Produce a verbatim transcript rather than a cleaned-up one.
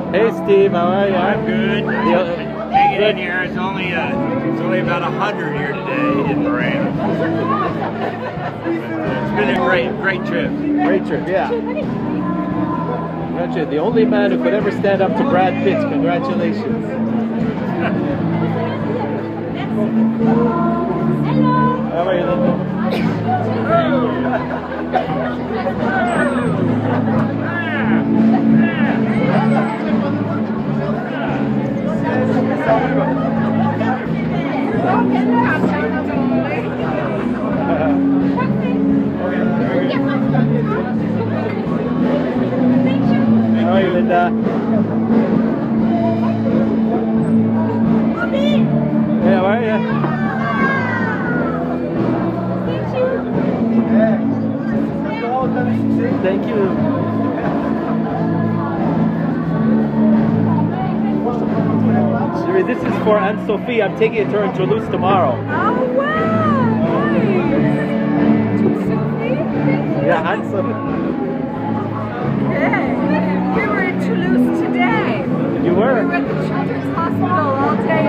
Hey Steve, how are you? I'm good. The, Hanging in here. It's only uh, it's only about a hundred here today in Mirande. It's been a great, great trip. Great trip, yeah. Congratulations. The only man who could ever stand up to Brad Pitt. Congratulations. How are you, Linda? How are you, Linda? Hey, how are you? Thank you. Sheree, this is for Aunt Sophie. I'm taking it to her in Toulouse tomorrow. Oh, wow! Nice! To Sophie? Yeah, Aunt Sophie. Okay. We were in Toulouse today. You were? We were at the Children's Hospital all day